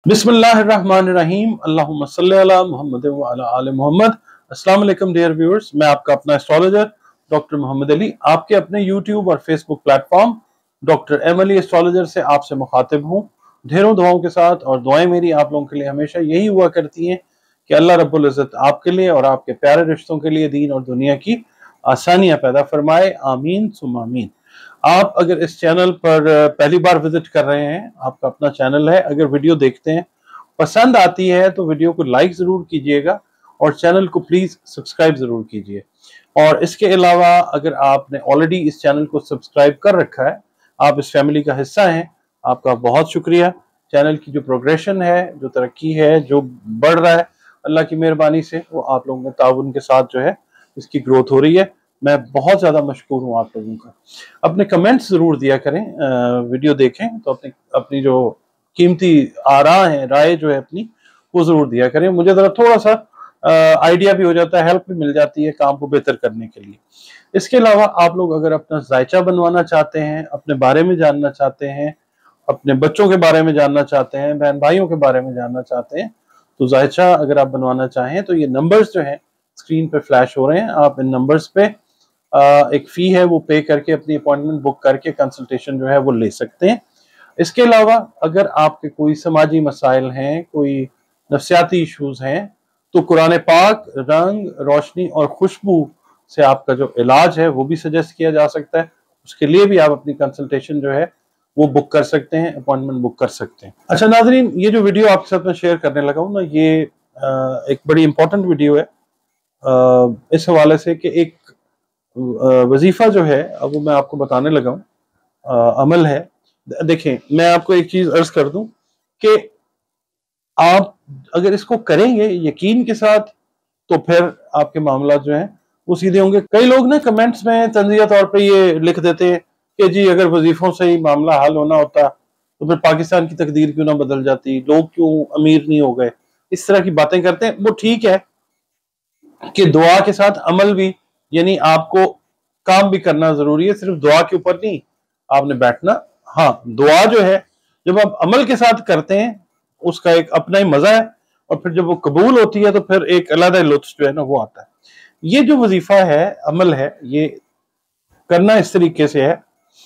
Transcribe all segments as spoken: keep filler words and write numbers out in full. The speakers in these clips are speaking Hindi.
बिस्मिल्लाहिर्रहमानिर्रहीम अल्लाहुम्मा सल्ली अला मुहम्मद व अला आले मोहम्मद। अस्सलाम वालेकुम डियर व्यूअर्स, मैं आपका अपना एस्ट्रोलॉजर डॉक्टर मोहम्मद अली आपके अपने यूट्यूब और Facebook platform doctor M Ali astrologer से आपसे मुखातिब हूँ ढेरों दुआओं के साथ। और दुआएं मेरी आप लोगों के लिए हमेशा यही हुआ करती हैं कि अल्लाह रब्बुल इज़्ज़त आपके लिए और आपके प्यारे रिश्तों के लिए दीन और दुनिया की आसानियां पैदा फरमाए, आमीन सुम्मा आमीन। आप अगर इस चैनल पर पहली बार विजिट कर रहे हैं, आपका अपना चैनल है, अगर वीडियो देखते हैं पसंद आती है तो वीडियो को लाइक जरूर कीजिएगा और चैनल को प्लीज सब्सक्राइब जरूर कीजिए। और इसके अलावा अगर आपने ऑलरेडी इस चैनल को सब्सक्राइब कर रखा है, आप इस फैमिली का हिस्सा हैं, आपका बहुत शुक्रिया। चैनल की जो प्रोग्रेशन है, जो तरक्की है, जो बढ़ रहा है अल्लाह की मेहरबानी से, वो आप लोगों के ताउन के साथ जो है इसकी ग्रोथ हो रही है। मैं बहुत ज्यादा मशकूर हूँ आप लोगों का। अपने कमेंट्स जरूर दिया करें, वीडियो देखें तो अपनी अपनी जो कीमती आरा है, राय जो है अपनी, वो जरूर दिया करें। मुझे जरा थोड़ा सा आइडिया भी हो जाता है, हेल्प भी मिल जाती है काम को बेहतर करने के लिए। इसके अलावा आप लोग अगर अपना जायचा बनवाना चाहते हैं, अपने बारे में जानना चाहते हैं, अपने बच्चों के बारे में जानना चाहते हैं, बहन भाइयों के बारे में जानना चाहते हैं, तो जायचा अगर आप बनवाना चाहें तो ये नंबर्स जो हैं स्क्रीन पे फ्लैश हो रहे हैं, आप इन नंबर्स पे एक फ़ी है वो पे करके अपनी अपॉइंटमेंट बुक करके कंसल्टेशन जो है वो ले सकते हैं। इसके अलावा अगर आपके कोई समाजी मसाइल हैं, कोई नफ्सियाती इश्यूज हैं, तो कुरान पाक, रंग, रोशनी और खुशबू से आपका जो इलाज है वो भी सजेस्ट किया जा सकता है। उसके लिए भी आप अपनी कंसल्टेशन जो है वो बुक कर सकते हैं, अपॉइंटमेंट बुक कर सकते हैं। अच्छा नाज़रीन, ये जो वीडियो आपके साथ में शेयर करने लगा हूँ ना, ये एक बड़ी इंपॉर्टेंट वीडियो है इस हवाले से कि एक वजीफा जो है अब वो मैं आपको बताने लगा हूँ, अमल है। देखें, मैं आपको एक चीज अर्ज कर दूं कि आप अगर इसको करेंगे यकीन के साथ तो फिर आपके मामला जो है वो सीधे होंगे। कई लोग ना कमेंट्स में तंजिया तौर पे ये लिख देते हैं कि जी अगर वजीफों से ही मामला हल होना होता तो फिर पाकिस्तान की तकदीर क्यों ना बदल जाती, लोग क्यों अमीर नहीं हो गए, इस तरह की बातें करते हैं। वो ठीक है कि दुआ के साथ अमल भी, यानी आपको काम भी करना जरूरी है, सिर्फ दुआ के ऊपर नहीं आपने बैठना। हाँ, दुआ जो है जब आप अमल के साथ करते हैं उसका एक अपना ही मजा है, और फिर जब वो कबूल होती है तो फिर एक अलग लुत्फ जो है ना वो आता है। ये जो वजीफा है, अमल है, ये करना इस तरीके से है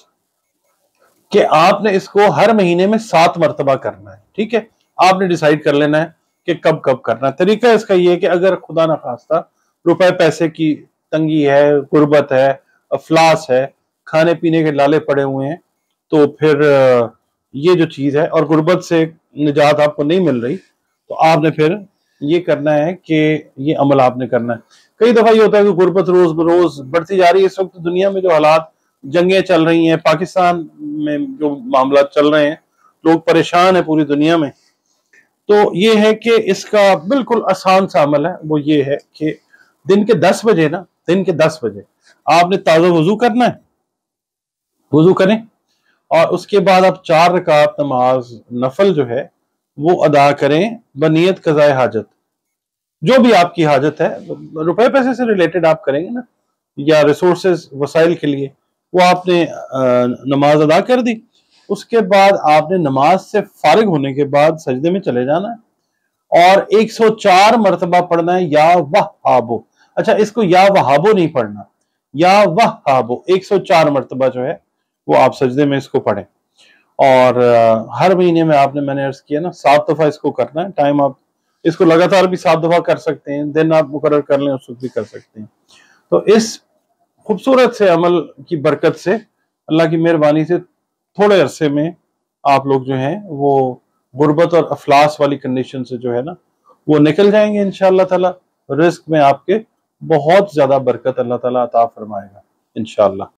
कि आपने इसको हर महीने में सात मरतबा करना है। ठीक है, आपने डिसाइड कर लेना है कि कब कब करना है। तरीका इसका ये है कि अगर खुदा ना खास्ता रुपए पैसे की तंगी है, गुर्बत है, अफलास है, खाने पीने के लाले पड़े हुए हैं, तो फिर ये जो चीज है और गुर्बत से निजात आपको नहीं मिल रही, तो आपने फिर ये करना है कि ये अमल आपने करना है। कई दफा ये होता है कि गुर्बत रोज बरोज बढ़ती जा रही है। इस वक्त दुनिया में जो हालात, जंगें चल रही हैं, पाकिस्तान में जो मामला चल रहे हैं, लोग परेशान है पूरी दुनिया में। तो ये है कि इसका बिल्कुल आसान सा अमल है, वो ये है कि दिन के दस बजे ना दिन के दस बजे आपने ताज़ा वजू करना है, वजू करें और उसके बाद आप चार रकात नमाज नफल जो है वो अदा करें बनियत कज़ाए हाजत। जो भी आपकी हाजत है, रुपए पैसे से रिलेटेड आप करेंगे ना, या रिसोर्सेज वसाइल के लिए, वो आपने नमाज अदा कर दी। उसके बाद आपने नमाज से फारिग होने के बाद सजदे में चले जाना है और एक सौ चार मरतबा पढ़ना है या वहाबो। अच्छा, इसको या वहाबो नहीं पढ़ना, या वहाबो एक सौ चार मरतबा जो है वो आप सजदे में इसको पढ़ें। और हर महीने में आपने, मैंने अर्ज किया ना, सात दफा इसको करना है। टाइम आप इसको लगातार भी सात दफा कर सकते हैं, दिन आप मुकर्रर कर लें उस वक्त भी कर सकते हैं। तो इस खूबसूरत से अमल की बरकत से, अल्लाह की मेहरबानी से, थोड़े अरसे में आप लोग जो हैं वो गुर्बत और अफलास वाली कंडीशन से जो है ना वो निकल जाएंगे इंशाअल्लाह ताला। रिस्क में आपके बहुत ज्यादा बरकत अल्लाह ताला अता फरमाएगा इंशाअल्लाह।